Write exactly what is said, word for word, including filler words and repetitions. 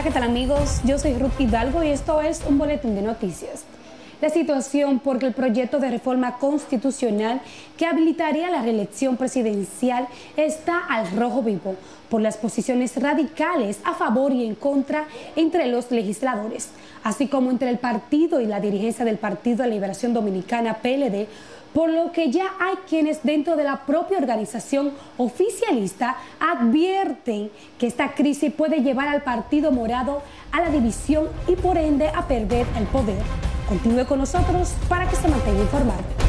Hola, ¿qué tal amigos? Yo soy Ruth Hidalgo y esto es un boletín de noticias. La situación porque el proyecto de reforma constitucional que habilitaría la reelección presidencial está al rojo vivo por las posiciones radicales a favor y en contra entre los legisladores, así como entre el partido y la dirigencia del Partido de Liberación Dominicana, P L D, por lo que ya hay quienes dentro de la propia organización oficialista advierten que esta crisis puede llevar al Partido Morado a la división y por ende a perder el poder. Continúe con nosotros para que se mantenga informado.